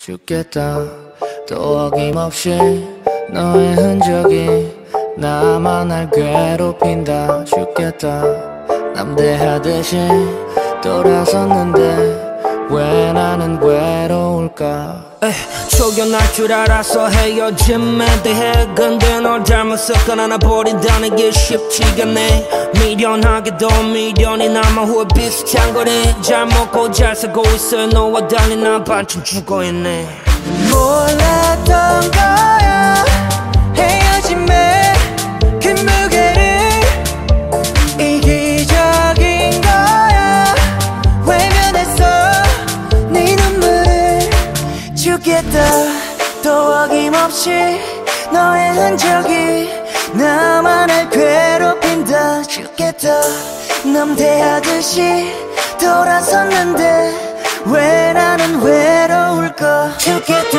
죽겠다 또 어김없이 너의 흔적이 나만 날 괴롭힌다. 죽겠다 남대하듯이 돌아섰는데 왜 나는 외로울까. 초견할 줄 알아서 헤어짐에 대해 근데 널 잘못 섞어놔 버린다는 게 쉽지가 않네. 미련하게도 미련이 남아 후회 비슷한 거네. 잘 먹고 잘 살고 있어 너와 달리 난 반쯤 죽어있네. 몰랐던 거야 헤어짐에 그 무게를 이기적인 거야 외면했어 네 눈물을. 죽겠다 또 어김없이 너의 흔적이 나만 날 괴롭힌다. 죽겠다 남대하듯이 돌아섰는데 왜 나는 외로울까. 죽겠다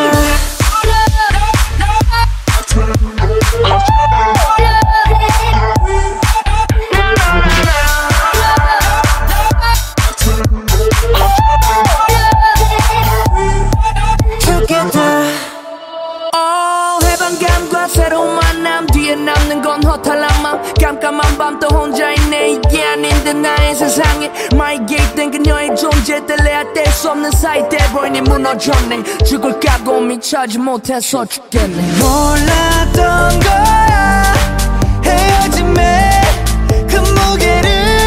해방감과 새로운 만남 뒤에 남는 건 허탈한 맘. 깜깜한 밤 또 혼자 있네. 이게 아닌 듯 나의 세상에 My gate 된 그녀의 존재 뗄래야 뗄 수 없는 사이 돼버리니 무너졌네. 죽을 각오미 차지 못해서 죽겠네. 몰랐던 거야 헤어짐에 그 무게를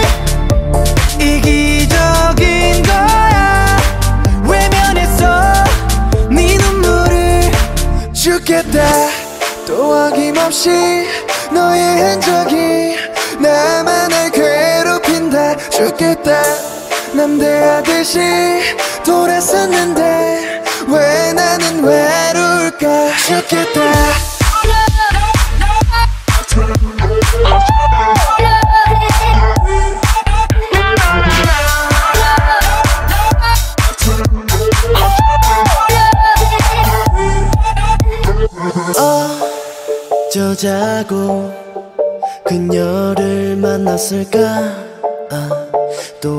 이기적인 거야 외면했어 네 눈물을. 죽겠다 또 어김없이 너의 흔적이 나만 날 괴롭힌다. 죽겠다 남대하듯이 돌아섰는데 왜 나는 외로울까. 죽겠다 어쩌자고 그녀를 만났을까. 또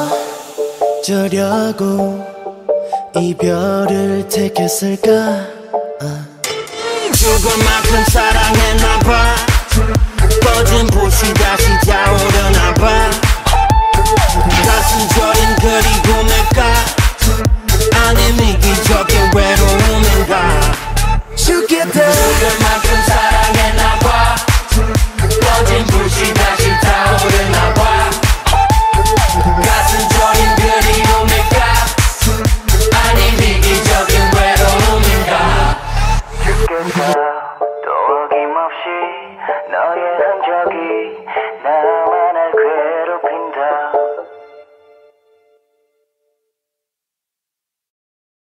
어쩌려고 이별을 택했을까. 죽을 만큼 사랑했나봐. 꺼진 불씨 다시 타오르나봐. 가슴 저린 그리움일까 아님 이기적인 외로움인가. 죽겠다 죽을 만큼 사랑했나봐. 꺼진 불씨 다시 타오르나봐. 가슴 저린 그리움일까 아님 이기적인 외로움인가. 죽겠다 또 어김없이 너의 흔적이 나와